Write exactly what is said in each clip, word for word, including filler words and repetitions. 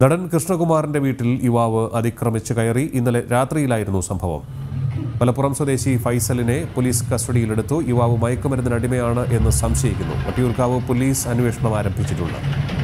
നടൻ കൃഷ്ണകുമാറിന്റെ വീട്ടിൽ യുവാവ് അതിക്രമിച്ച് കയറി. ഇന്നലെ രാത്രിയിലായിരുന്നു സംഭവം. മലപ്പുറം സ്വദേശി ഫൈസലിനെ പോലീസ് കസ്റ്റഡിയിലെടുത്തു. യുവാവ് മയക്കുമരുന്നിന് അടിമയാണ് എന്ന് സംശയിക്കുന്നു. വട്ടിയൂർക്കാവ് പോലീസ് അന്വേഷണം ആരംഭിച്ചിട്ടുണ്ട്.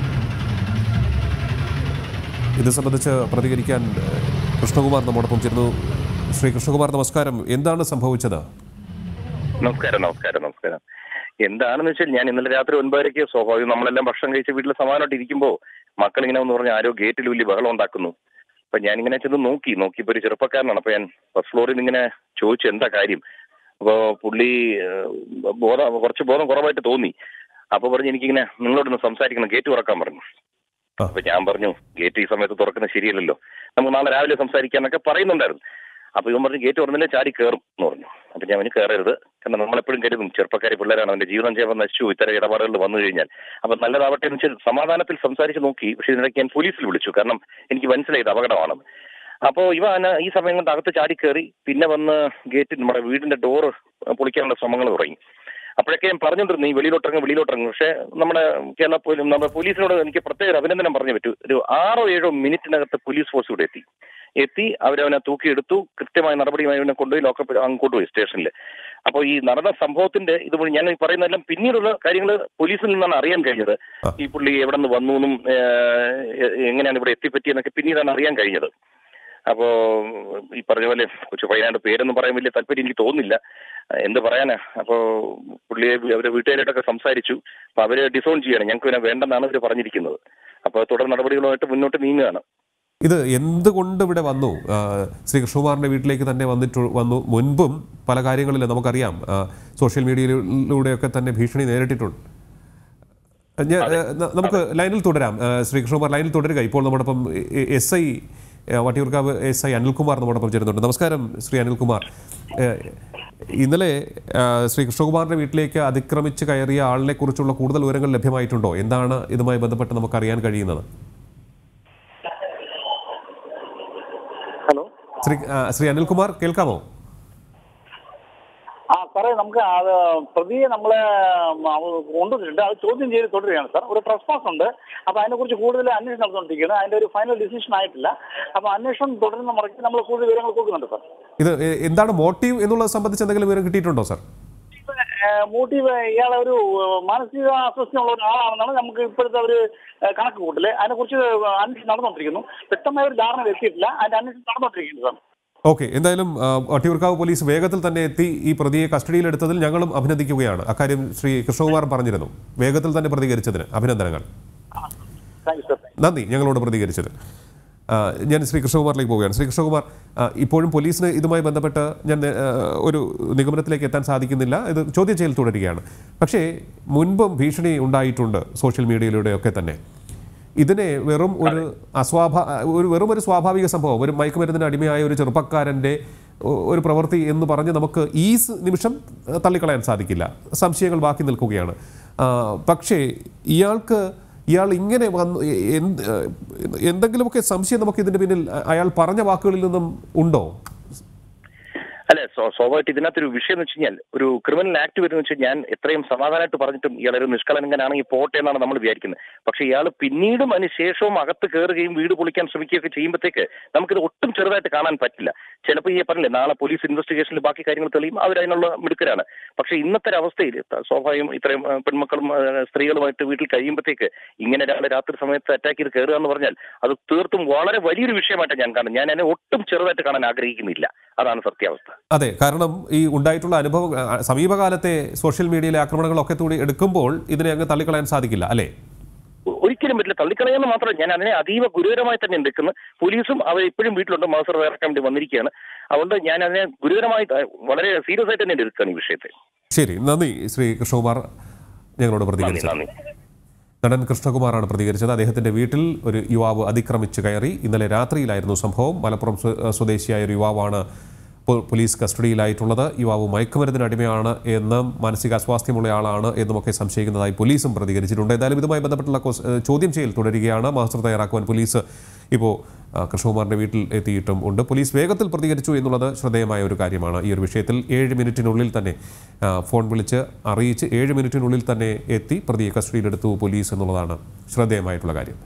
ഇത് സംബന്ധിച്ച് പ്രതികരിക്കാൻ കൃഷ്ണകുമാർ നമ്മോടൊപ്പം ചേർന്നു. ശ്രീ കൃഷ്ണകുമാർ, നമസ്കാരം. എന്താണ് സംഭവിച്ചത്? നമസ്കാരം നമസ്കാരം നമസ്കാരം എന്താണെന്ന് വെച്ചാൽ, ഞാൻ ഇന്നലെ രാത്രി ഒൻപതരയ്ക്ക് സ്വാഭാവികം നമ്മളെല്ലാം ഭക്ഷണം കഴിച്ച് വീട്ടിൽ സമാനമായിട്ട് ഇരിക്കുമ്പോൾ മക്കളിങ്ങനെ എന്ന് പറഞ്ഞാൽ ആരോ ഗേറ്റിൽ വലിയ ബഹളം ഉണ്ടാക്കുന്നു. അപ്പൊ ഞാനിങ്ങനെ ചെന്ന് നോക്കി നോക്കിയപ്പോൾ ഒരു ചെറുപ്പക്കാരനാണ്. അപ്പൊ ഞാൻ ഫസ്റ്റ് ഫ്ലോറിൽ ഇങ്ങനെ ചോദിച്ചു എന്താ കാര്യം. അപ്പോൾ പുള്ളി ബോധം കുറച്ച് ബോധം കുറവായിട്ട് തോന്നി. അപ്പൊ പറഞ്ഞു എനിക്കിങ്ങനെ നിങ്ങളോടൊന്ന് സംസാരിക്കണം, ഗേറ്റ് തുറക്കാൻ പറഞ്ഞു. അപ്പൊ ഞാൻ പറഞ്ഞു ഗേറ്റ് ഈ സമയത്ത് തുറക്കുന്നത് ശരിയല്ലല്ലോ, നമുക്ക് നാളെ രാവിലെ സംസാരിക്കാന്നൊക്കെ പറയുന്നുണ്ടായിരുന്നു. അപ്പൊ ഇവൻ പറഞ്ഞു ഗേറ്റ് തുറന്നില്ലേ ചാടി കയറും എന്ന് പറഞ്ഞു. അപ്പൊ ഞാൻ അവന് കയറരുത്, കാരണം നമ്മളെപ്പോഴും കരുതും ചെറുപ്പക്കാരി പിള്ളേരാണ്, അവന്റെ ജീവിതം ചെയ്യാൻ നശിച്ചു ഇത്തരം ഇടപാടുകൾ വന്നു കഴിഞ്ഞാൽ. അപ്പൊ നല്ലതാവട്ടെ എന്ന് വെച്ചാൽ സമാധാനത്തിൽ സംസാരിച്ച് നോക്കി. പക്ഷെ ഇതിനിടയ്ക്ക് ഞാൻ പോലീസിൽ വിളിച്ചു, കാരണം എനിക്ക് മനസ്സിലായത് അപകടമാണെന്ന്. അപ്പോൾ ഇവ ഈ സമയം കൊണ്ട് അകത്ത് ചാടി കയറി പിന്നെ വന്ന് ഗേറ്റ് നമ്മുടെ വീടിന്റെ ഡോറ് പൊളിക്കാനുള്ള ശ്രമങ്ങൾ തുടങ്ങി. അപ്പോഴൊക്കെ ഞാൻ പറഞ്ഞിട്ടുണ്ട് നീ വെളിയിലോട്ടിറങ്ങും വെളിയിലോട്ടിറങ്ങും. പക്ഷെ നമ്മുടെ കേരള നമ്മുടെ പോലീസിനോട് എനിക്ക് പ്രത്യേക അഭിനന്ദനം പറഞ്ഞു പറ്റൂ. ഒരു ആറോ ഏഴോ മിനിറ്റിനകത്ത് പോലീസ് ഫോഴ്സ് ഇവിടെ എത്തി എത്തി അവരവനെ തൂക്കിയെടുത്തു. കൃത്യമായ നടപടിയുമായി അവനെ കൊണ്ടുപോയി ലോക്കപ്പ് അങ്ങോട്ട് പോയി സ്റ്റേഷനിൽ. അപ്പോൾ ഈ നടന്ന സംഭവത്തിന്റെ ഇത് ഞാൻ ഈ പറയുന്നതെല്ലാം പിന്നീടുള്ള കാര്യങ്ങൾ പോലീസിൽ നിന്നാണ് അറിയാൻ കഴിഞ്ഞത്. ഈ പുള്ളി എവിടെ നിന്ന് വന്നു എന്നും എങ്ങനെയാണ് ഇവിടെ എത്തിപ്പറ്റിയെന്നൊക്കെ പിന്നീടാണ് അറിയാൻ കഴിഞ്ഞത്. അപ്പോ ഈ പറഞ്ഞ പോലെ കൊച്ചു പയ്യനാണ്ട് പേരൊന്നും പറയാൻ വലിയ താല്പര്യം എനിക്ക് തോന്നുന്നില്ല, എന്ത് പറയാനാ. അപ്പോ പുള്ളിയെ അവരെ വീട്ടുകാരായിട്ടൊക്കെ സംസാരിച്ചു. അപ്പൊ അവര് ഡിസോൺ ചെയ്യണം, ഞങ്ങൾക്ക് പിന്നെ വേണ്ടെന്നാണ് അവർ പറഞ്ഞിരിക്കുന്നത്. അപ്പൊ തുടർ നടപടികളുമായിട്ട് മുന്നോട്ട് നീങ്ങുകയാണ്. ഇത് എന്തുകൊണ്ട് ഇവിടെ വന്നു? ശ്രീ കൃഷ്ണകുമാറിന്റെ വീട്ടിലേക്ക് തന്നെ വന്നിട്ട് വന്നു. മുൻപും പല കാര്യങ്ങളിലും നമുക്കറിയാം, സോഷ്യൽ മീഡിയയിലൂടെയൊക്കെ തന്നെ ഭീഷണി നേരിട്ടിട്ടുണ്ട്. ഞാൻ നമുക്ക് ലൈനിൽ തുടരാം. ശ്രീ കൃഷ്ണകുമാർ ലൈനിൽ തുടരുക. ഇപ്പോൾ നമ്മോടൊപ്പം S I Vattiyoorkavu S I Anilkumar നമ്മോടൊപ്പം ചേരുന്നുണ്ട്. നമസ്കാരം ശ്രീ അനിൽകുമാർ. ഇന്നലെ ശ്രീ കൃഷ്ണകുമാറിന്റെ വീട്ടിലേക്ക് അതിക്രമിച്ച് കയറിയ ആളിനെ കുറിച്ചുള്ള കൂടുതൽ വിവരങ്ങൾ ലഭ്യമായിട്ടുണ്ടോ? എന്താണ് ഇതുമായി ബന്ധപ്പെട്ട് നമുക്ക് അറിയാൻ കഴിയുന്നത്? ഹലോ ശ്രീ ശ്രീ അനിൽകുമാർ, കേൾക്കാമോ? ആ സാറേ, നമുക്ക് അത് പ്രതിയെ നമ്മളെ കൊണ്ടുവന്നിട്ടുണ്ട്. അത് ചോദ്യം ചെയ്ത് തുടരുകയാണ് സാർ. ഒരു ട്രസ്പാസ് ഉണ്ട്. അപ്പൊ അതിനെക്കുറിച്ച് കൂടുതൽ അന്വേഷണം നടന്നുകൊണ്ടിരിക്കുകയാണ്. അതിന്റെ ഒരു ഫൈനൽ ഡിസിഷൻ ആയിട്ടില്ല. അപ്പൊ അന്വേഷണം തുടരുന്ന മുറയ്ക്ക് നമ്മൾ കൂടുതൽ വിവരങ്ങൾ കൊടുക്കുന്നുണ്ട് സാർ. ഇത് എന്താണ് മോട്ടീവ് എന്നുള്ളത് സംബന്ധിച്ച് എന്തെങ്കിലും വിവരം കിട്ടിയിട്ടുണ്ടോ സാർ? മോട്ടീവ് ഇയാളെ ഒരു മാനസിക അസ്വസ്ഥയുള്ള ഒരാളാണെന്നാണ് നമുക്ക് ഇപ്പോഴത്തെ ഒരു കണക്ക് കൂട്ടല്. അതിനെക്കുറിച്ച് അന്വേഷണം നടന്നുകൊണ്ടിരിക്കുന്നു. വ്യക്തമായ ഒരു ധാരണ എത്തിയിട്ടില്ല. അതിന്റെ അന്വേഷണം നടന്നുകൊണ്ടിരിക്കുന്നു സാർ. ഓക്കെ, എന്തായാലും വട്ടിയൂർക്കാവ് പോലീസ് വേഗത്തിൽ തന്നെ എത്തി ഈ പ്രതിയെ കസ്റ്റഡിയിലെടുത്തതിൽ ഞങ്ങളും അഭിനന്ദിക്കുകയാണ്. അക്കാര്യം ശ്രീ കൃഷ്ണകുമാർ പറഞ്ഞിരുന്നു. വേഗത്തിൽ തന്നെ പ്രതികരിച്ചതിന് അഭിനന്ദനങ്ങൾ. നന്ദി ഞങ്ങളോട് പ്രതികരിച്ചത്. ഞാൻ ശ്രീ കൃഷ്ണകുമാറിലേക്ക് പോവുകയാണ്. ശ്രീ കൃഷ്ണകുമാർ, ഇപ്പോഴും പോലീസിന് ഇതുമായി ബന്ധപ്പെട്ട് ഞാൻ ഒരു നിഗമനത്തിലേക്ക് എത്താൻ സാധിക്കുന്നില്ല. ഇത് ചോദ്യം ചെയ്യൽ തുടരുകയാണ്. പക്ഷേ മുൻപും ഭീഷണി ഉണ്ടായിട്ടുണ്ട് സോഷ്യൽ മീഡിയയിലൂടെയൊക്കെ തന്നെ. ഇതിനെ വെറും ഒരു അസ്വാഭാ ഒരു വെറും ഒരു സ്വാഭാവിക സംഭവം, ഒരു മയക്കുമരുന്നിന് അടിമയായ ഒരു ചെറുപ്പക്കാരൻ്റെ ഒരു പ്രവൃത്തി എന്ന് പറഞ്ഞ് നമുക്ക് ഈ നിമിഷം തള്ളിക്കളയാൻ സാധിക്കില്ല. സംശയങ്ങൾ ബാക്കി നിൽക്കുകയാണ്. പക്ഷേ ഇയാൾക്ക് ഇയാൾ ഇങ്ങനെ വന്ന് എന്തെങ്കിലുമൊക്കെ സംശയം നമുക്ക് ഇതിൻ്റെ പിന്നിൽ അയാൾ പറഞ്ഞ വാക്കുകളിൽ നിന്നും ഉണ്ടോ? അല്ലെ, സ്വാഭാവികമായിട്ട് ഇതിനകത്തൊരു വിഷയം എന്ന് വെച്ച് കഴിഞ്ഞാൽ ഒരു ക്രിമിനൽ ആക്ട് വരുന്ന വെച്ചാൽ ഞാൻ എത്രയും സമാധാനമായിട്ട് പറഞ്ഞിട്ടും ഇയാളൊരു നിഷ്കളങ്കനാണെങ്കിൽ പോട്ടെ എന്നാണ് നമ്മൾ വിചാരിക്കുന്നത്. പക്ഷെ ഇയാൾ പിന്നീടും അതിനുശേഷവും അകത്ത് കയറുകയും വീട് പൊളിക്കാൻ ശ്രമിക്കുകയൊക്കെ ചെയ്യുമ്പോഴത്തേക്ക് നമുക്കിത് ഒട്ടും ചെറുതായിട്ട് കാണാൻ പറ്റില്ല. ചിലപ്പോൾ ഈ പറഞ്ഞില്ലേ നാളെ പോലീസ് ഇൻവെസ്റ്റിഗേഷനിൽ ബാക്കി കാര്യങ്ങൾ തെളിയും, അവരതിനുള്ള മിടുക്കരാണ്. പക്ഷെ ഇന്നത്തെ അവസ്ഥയിൽ സ്വാഭാവികം ഇത്രയും പെൺമക്കളും സ്ത്രീകളുമായിട്ട് വീട്ടിൽ കഴിയുമ്പോഴത്തേക്ക് ഇങ്ങനെ രാവിലെ രാത്രി സമയത്ത് അറ്റാക്ക് ചെയ്ത് കയറുക എന്ന് പറഞ്ഞാൽ അത് തീർത്തും വളരെ വലിയൊരു വിഷയമായിട്ട് ഞാൻ കാണും. ഞാൻ അതിനെ ഒട്ടും ചെറുതായിട്ട് കാണാൻ ആഗ്രഹിക്കുന്നില്ല. അതാണ് സത്യാവസ്ഥ. അതെ, കാരണം ഈ ഉണ്ടായിട്ടുള്ള അനുഭവം സമീപകാലത്തെ സോഷ്യൽ മീഡിയയിലെ ആക്രമണങ്ങളൊക്കെ കൂടി എടുക്കുമ്പോൾ ഇതിനെ അങ്ങ് തള്ളിക്കളയാൻ സാധിക്കില്ല അല്ലേ? ഒരിക്കലും പറ്റില്ല. തള്ളിക്കളയെന്ന് മാത്രമല്ല, ഞാൻ അതിനെ അതീവ ഗുരുതരമായി തന്നെ എടുക്കുന്നു. പോലീസും അവർ ഇപ്പോഴും വീട്ടിലുണ്ട്, മാസ്റ്റർ ഇറക്കാൻ വേണ്ടി വന്നിരിക്കുകയാണ്. അതുകൊണ്ട് ഞാൻ അതിനെ ഗുരുതരമായി വളരെ സീരിയസ് ആയിട്ട് തന്നെ എടുക്കുകയാണ് ഈ വിഷയത്തെ. ശരി, നന്ദി ശ്രീ കൃഷ്ണകുമാർ ഞങ്ങളോട് പ്രതികരിച്ചത്. നടൻ കൃഷ്ണകുമാറാണ് പ്രതികരിച്ചത്. അദ്ദേഹത്തിന്റെ വീട്ടിൽ ഒരു യുവാവ് അതിക്രമിച്ച് കയറി. ഇന്നലെ രാത്രിയിലായിരുന്നു സംഭവം. മലപ്പുറം സ്വദേശിയായ ഒരു യുവാവാണ് പോലീസ് കസ്റ്റഡിയിലായിട്ടുള്ളത്. യുവാവ് മയക്കുമരുന്നിന് അടിമയാണ് എന്നും മാനസികാസ്വാസ്ഥ്യമുള്ള ആളാണ് എന്നുമൊക്കെ സംശയിക്കുന്നതായി പോലീസും പ്രതികരിച്ചിട്ടുണ്ട്. എന്തായാലും ഇതുമായി ബന്ധപ്പെട്ടുള്ള ചോദ്യം ചെയ്യൽ തുടരുകയാണ്. മാസ്റ്റർ തയ്യാറാക്കുവാൻ പോലീസ് ഇപ്പോൾ കൃഷ്ണകുമാറിന്റെ വീട്ടിൽ എത്തിയിട്ടും ഉണ്ട്. പോലീസ് വേഗത്തിൽ പ്രതികരിച്ചു എന്നുള്ളത് ശ്രദ്ധേയമായ ഒരു കാര്യമാണ്. ഈ ഒരു വിഷയത്തിൽ ഏഴ് മിനിറ്റിനുള്ളിൽ തന്നെ ഫോൺ വിളിച്ച് അറിയിച്ച് ഏഴ് മിനിറ്റിനുള്ളിൽ തന്നെ എത്തി പ്രതിയെ കസ്റ്റഡിയിലെടുത്തു പോലീസ് എന്നുള്ളതാണ് ശ്രദ്ധേയമായിട്ടുള്ള കാര്യം.